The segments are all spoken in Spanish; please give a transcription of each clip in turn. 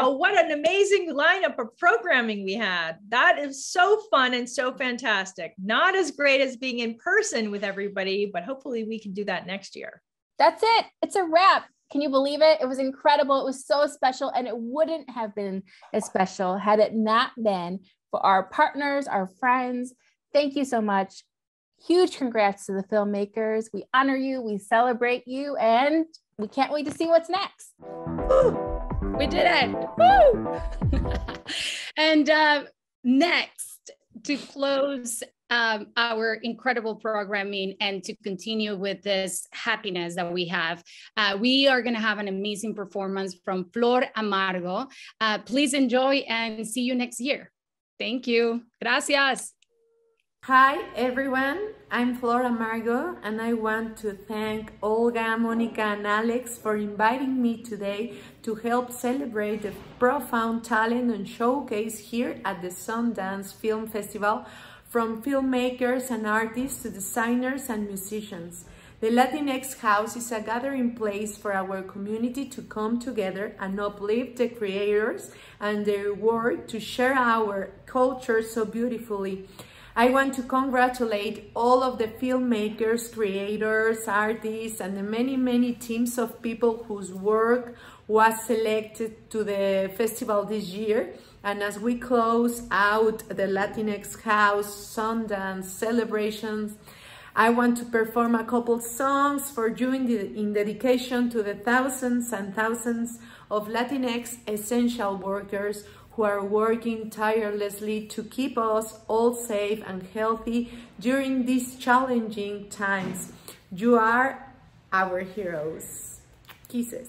wow, what an amazing lineup of programming we had. That is so fun and so fantastic. Not as great as being in person with everybody, but hopefully we can do that next year. That's it. It's a wrap. Can you believe it? It was incredible. It was so special, and it wouldn't have been as special had it not been for our partners, our friends. Thank you so much. Huge congrats to the filmmakers. We honor you, we celebrate you, and we can't wait to see what's next. Woo! We did it. Woo! And next, to close our incredible programming and to continue with this happiness that we have, we are going to have an amazing performance from Flor Amargo. Please enjoy and see you next year. Thank you. Gracias. Hi everyone, I'm Flor Amargo, and I want to thank Olga, Mónica and Alex for inviting me today to help celebrate the profound talent and showcase here at the Sundance Film Festival, from filmmakers and artists to designers and musicians. The Latinx House is a gathering place for our community to come together and uplift the creators and their work to share our culture so beautifully. I want to congratulate all of the filmmakers, creators, artists, and the many teams of people whose work was selected to the festival this year. And as we close out the Latinx House Sundance celebrations, I want to perform a couple songs for you in dedication to the thousands and thousands of Latinx essential workers who are working tirelessly to keep us all safe and healthy during these challenging times. You are our heroes. Kisses.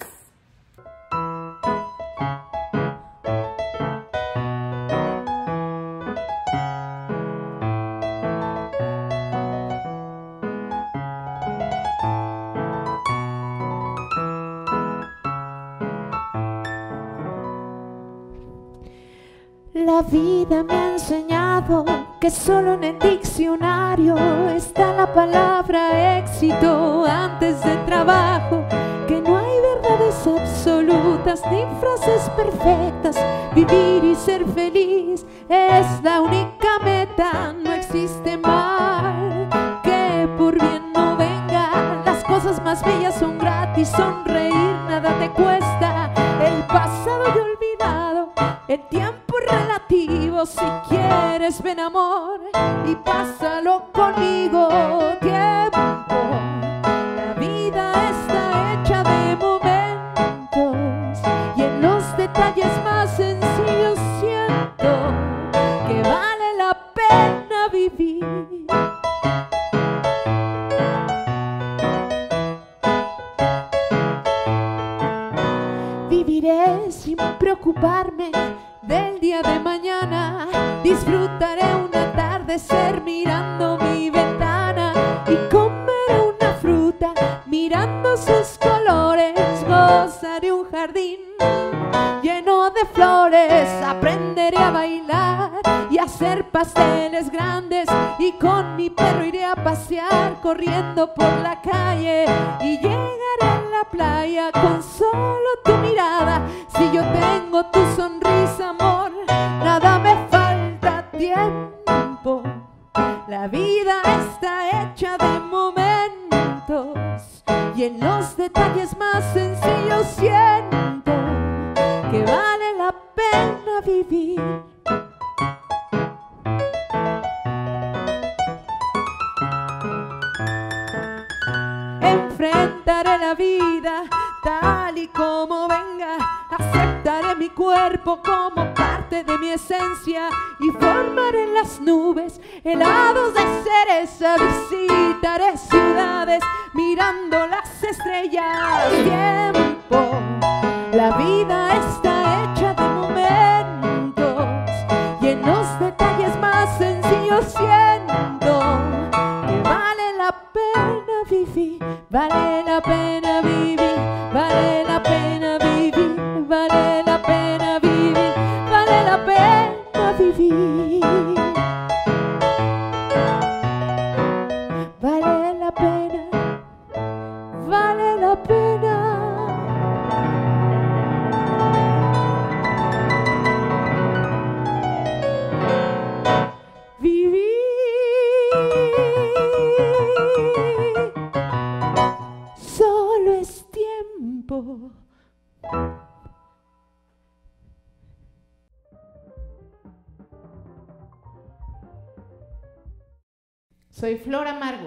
La vida me ha enseñado que solo en el diccionario está la palabra éxito antes de trabajo, que no hay verdades absolutas ni frases perfectas. Vivir y ser feliz es la única meta, no existe mal que por bien no venga. Las cosas más bellas son gratis, sonreír nada te cuesta. El pasado y olvidado, el tiempo relativo. Si quieres ven amor y pásalo conmigo. Tiempo, la vida está hecha de momentos y en los detalles más sencillos siento que vale la pena vivir. Viviré sin preocuparme del día de mañana, disfrutaré un atardecer mirando mi ventana y comeré una fruta mirando sus colores. Gozaré un jardín lleno de flores, aprenderé a bailar y a hacer pasteles grandes, y con mi perro iré a pasear corriendo por la calle y llegaré a la playa con solo tu mirada. Si yo tengo tu sonrisa, amor, nada me falta. Tiempo, la vida está hecha de momentos y en los detalles más sencillos siento que vale la pena vivir. Enfrentaré la vida tal y como venga, aceptaré mi cuerpo como parte de mi esencia y formaré en las nubes helados de cereza. Visitaré ciudades mirando las estrellas. Tiempo, la vida está hecha de momentos y en los detalles más sencillos siento que vale la pena vivir. Vale la pena vivir, vale la pena vivir, vale la pena vivir, vale la pena vivir. Vale la pena, vale la pena. Soy Flor Amargo.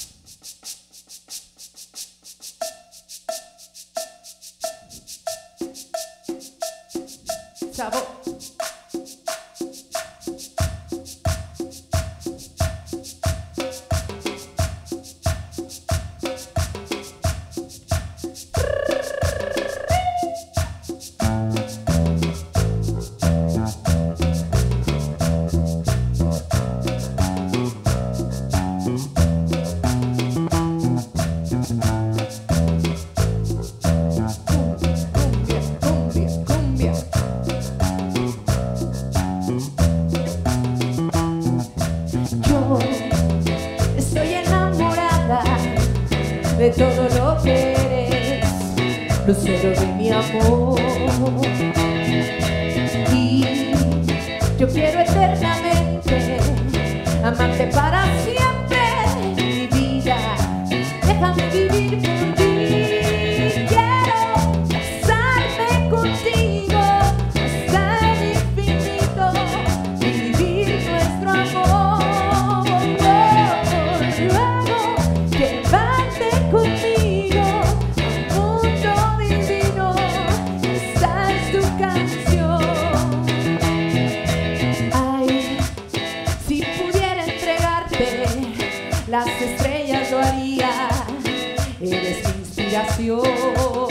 Sabor. De todo lo que eres, lucero de mi amor. Y yo quiero eternamente amarte para siempre, mi vida. Déjame vivir por ti. Quiero casarme contigo hasta el infinito, vivir nuestro amor. Luego llevarte conmigo a un mundo divino. Esta es tu canción. Ay, si pudiera entregarte las estrellas lo haría. Eres mi inspiración.